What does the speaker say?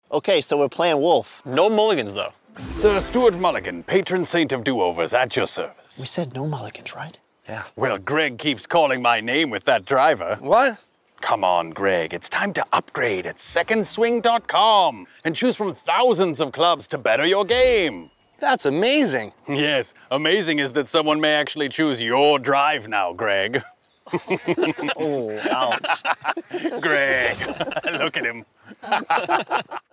Okay, so we're playing Wolf. No mulligans, though. Sir Stewart Mulligan, patron saint of do-overs, at your service. We said no mulligans, right? Yeah. Well, Greg keeps calling my name with that driver. What? Come on, Greg, it's time to upgrade at secondswing.com and choose from thousands of clubs to better your game. That's amazing. Yes, amazing is that someone may actually choose your drive now, Greg. Oh, ouch. Greg, look at him.